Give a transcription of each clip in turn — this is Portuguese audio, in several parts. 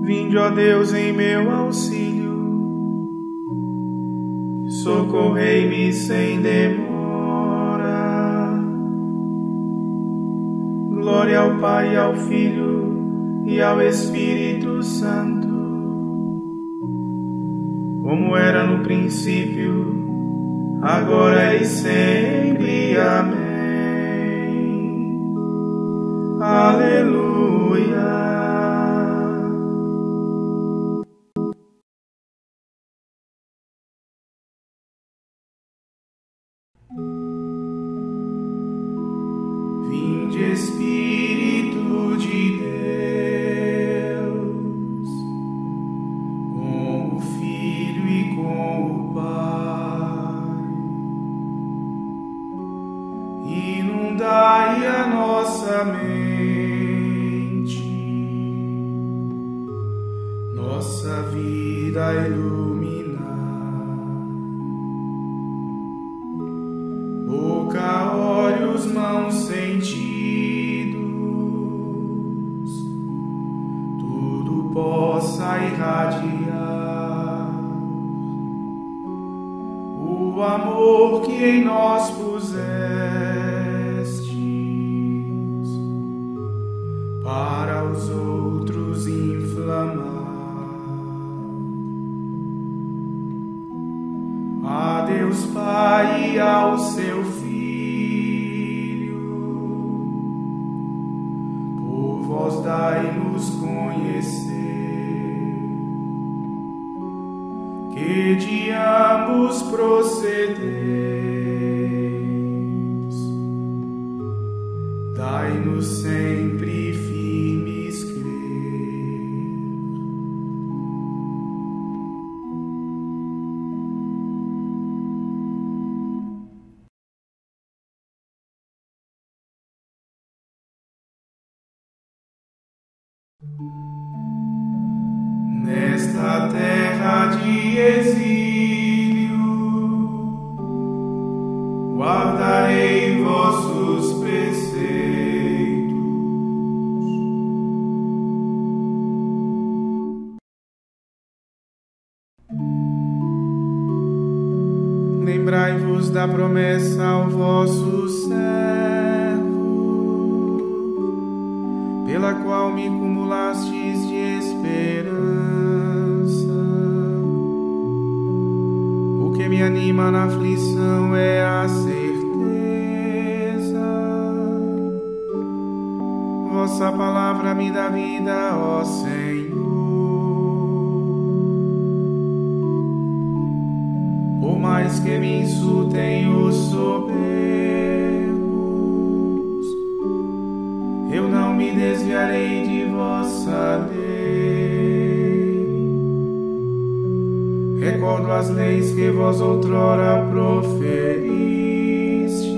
Vinde, ó Deus, em meu auxílio, socorrei-me sem demora. Glória ao Pai, ao Filho e ao Espírito Santo, como era no princípio, agora e sempre. Amém. Aleluia. Vinde, Espírito de Deus, com o Filho e com o Pai, inundai a nossa mente, nossa vida iluminar. Boca, olhos, mãos, sentidos, tudo possa irradiar o amor que em nós pusestes, para os outros inflamar. A Deus Pai e ao seu Filho, por vós dai-nos conhecer que de ambos procedeis. Dai-nos sempre firmes crer. Nesta terra de exílio, guardarei vossos preceitos. Lembrai-vos da promessa ao vosso servo, pela qual me cumulastes de esperança. O que me anima na aflição é a certeza. Vossa palavra me dá vida, ó Senhor. Por mais que me insultem os soberbos, eu não me desviarei de vossa lei. Recordo as leis que vós outrora proferistes,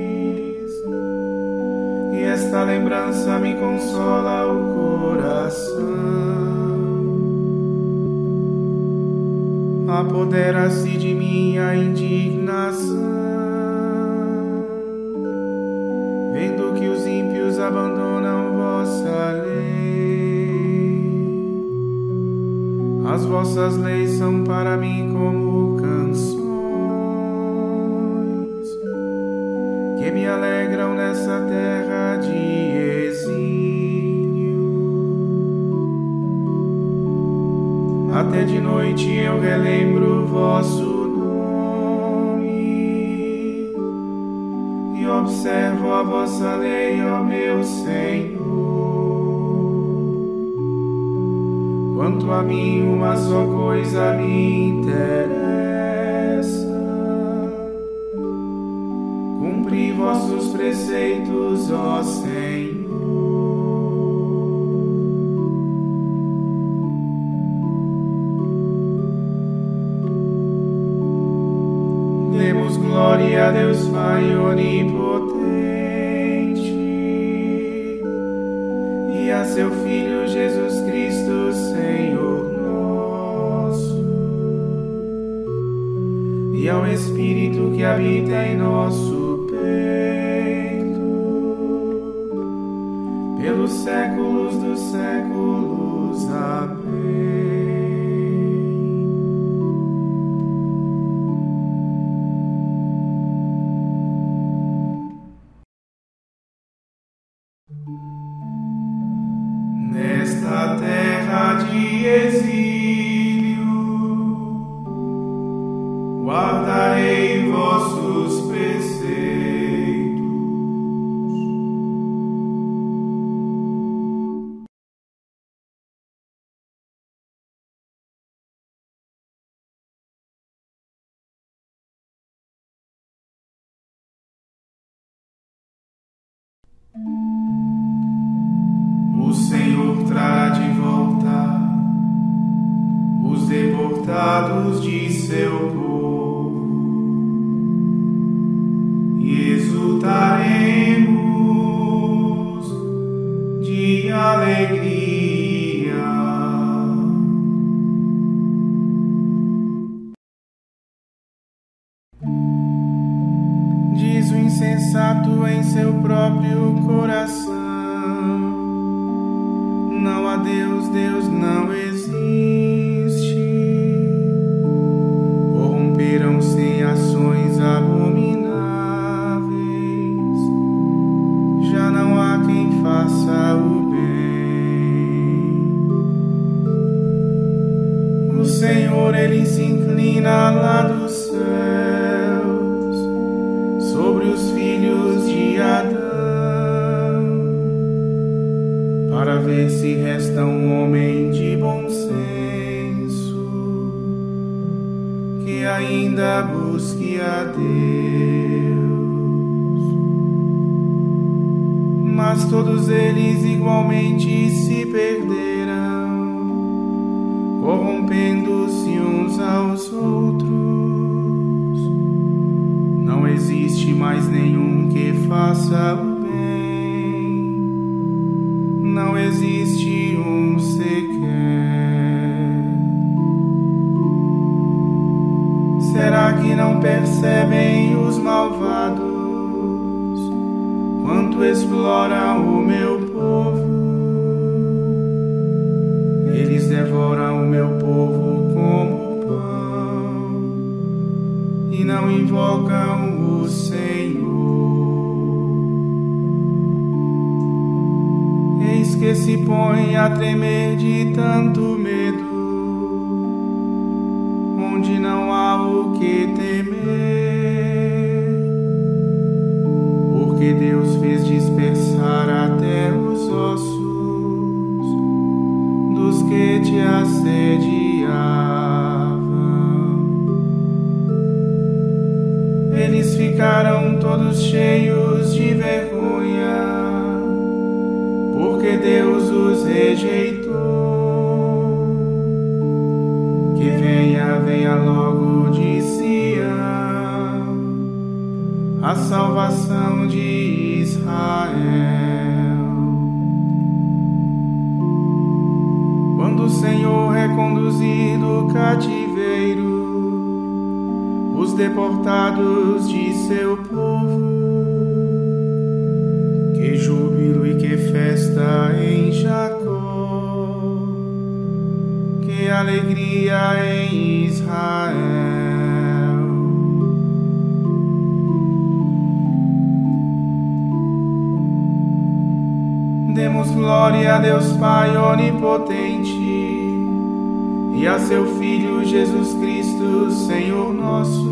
e esta lembrança me consola o coração. Apodera-se de mim a indignação, vendo que os ímpios abandonam vossa lei. As vossas leis são para mim como canções que me alegram nessa terra de exílio. Até de noite eu relembro vosso nome e observo a vossa lei, ó meu Senhor. Quanto a mim, uma só coisa me interessa: cumprir vossos preceitos, ó Senhor. Demos glória a Deus Pai onipotente e a seu Filho Jesus Cristo, Senhor nosso, e ao Espírito que habita em nosso peito, pelos séculos dos séculos. Nesta terra de exílio, guardarei vossos preceitos. O Senhor trará de volta os deportados de seu povo e exultaremos de alegria. Diz o insensato em seu próprio coração: não há Deus, Deus não existe. Corromperam-se em ações abomináveis, já não há quem faça o bem. O Senhor, Ele se inclina lá dos céus sobre os filhos de Adão, para ver se resta um homem de bom senso que ainda busque a Deus. Mas todos eles igualmente se perderam, corrompendo-se uns aos outros. Não existe mais nenhum que faça o não existe um sequer. Será que não percebem os malvados quanto exploram o meu povo? Eles devoram o meu povo como pão e não invocam o Senhor. Eis que se põe a tremer de tanto medo, onde não há o que temer, porque Deus fez dispersar até os ossos dos que te assediavam. Eles ficaram todos cheios de vergonha, porque Deus os rejeitou. Que venha, venha logo de Sião a salvação de Israel. Quando o Senhor reconduzir do cativeiro os deportados de seu povo, que júbilo e que festa em Jacó, que alegria em Israel. Demos glória a Deus Pai onipotente e a seu Filho Jesus Cristo, Senhor nosso,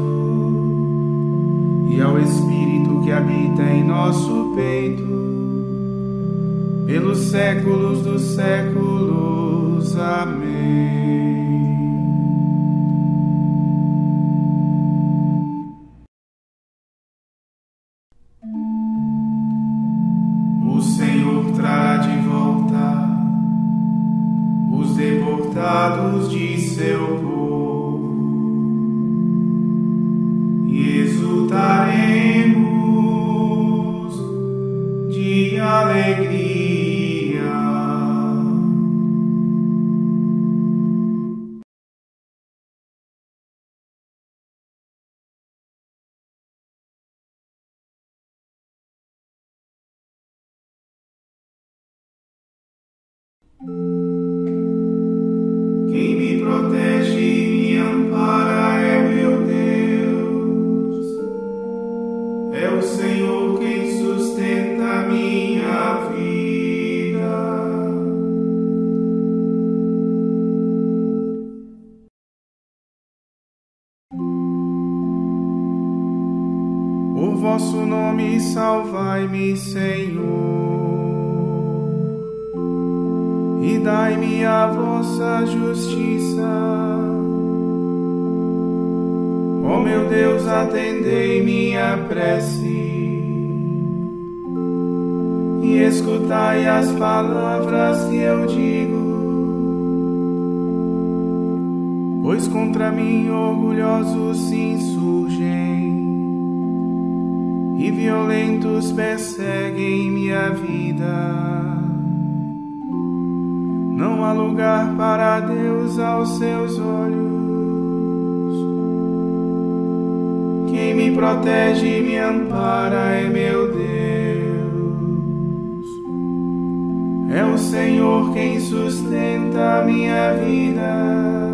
e ao Espírito que habita em nosso peito, pelos séculos dos séculos. Amém. O Senhor trará de volta os deportados de seu povo e exultaremos de alegria. vosso nome salvai-me, Senhor, e dai-me a vossa justiça. Ó meu Deus, atendei minha prece e escutai as palavras que eu digo, pois contra mim orgulhosos se insurgem e violentos perseguem minha vida. Não há lugar para Deus aos seus olhos. Quem me protege e me ampara é meu Deus. É o Senhor quem sustenta a minha vida.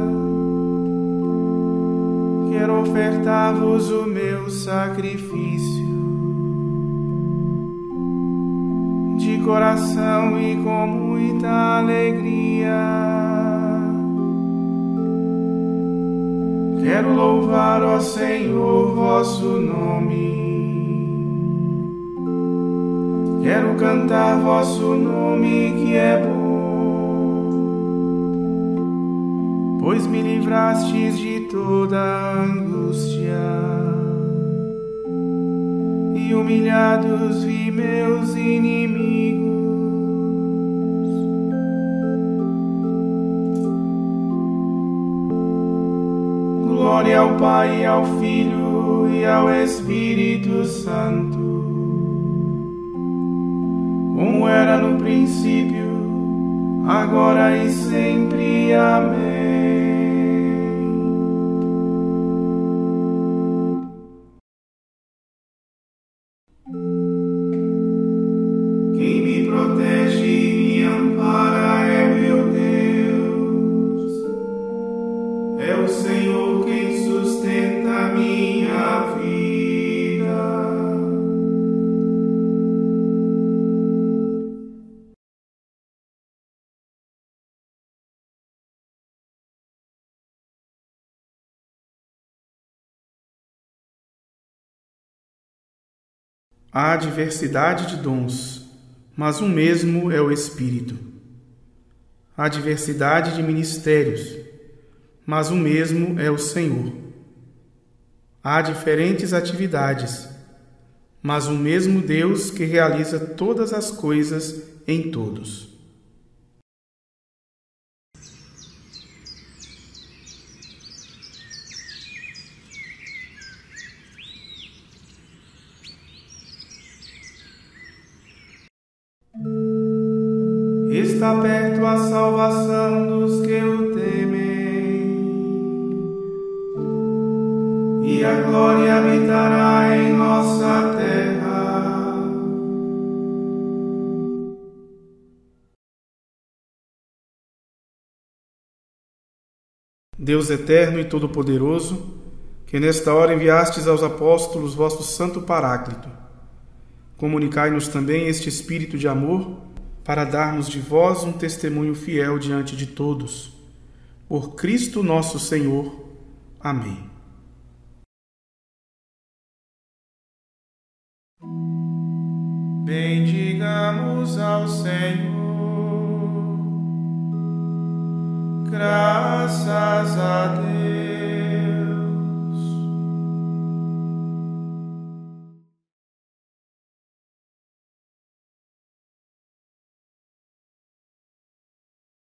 Quero ofertar-vos o meu sacrifício, de coração e com muita alegria. Quero louvar, ó Senhor, vosso nome. Quero cantar vosso nome que é bom, pois me livrastes de toda angústia e humilhados vi meus inimigos. Glória ao Pai, ao Filho e ao Espírito Santo, como era no princípio, agora e sempre. Amém. Quem me protege e me ampara é meu Deus. É o Senhor quem sustenta a minha vida. Há diversidade de dons, mas um mesmo é o Espírito. Há diversidade de ministérios, mas o mesmo é o Senhor. Há diferentes atividades, mas o mesmo Deus que realiza todas as coisas em todos. Está perto a salvação dos que o temem, e a glória habitará em nossa terra. Deus eterno e todo-poderoso, que nesta hora enviastes aos apóstolos vosso santo Paráclito, comunicai-nos também este espírito de amor, para darmos de vós um testemunho fiel diante de todos. Por Cristo nosso Senhor. Amém. Bendigamos ao Senhor. Graças a Deus.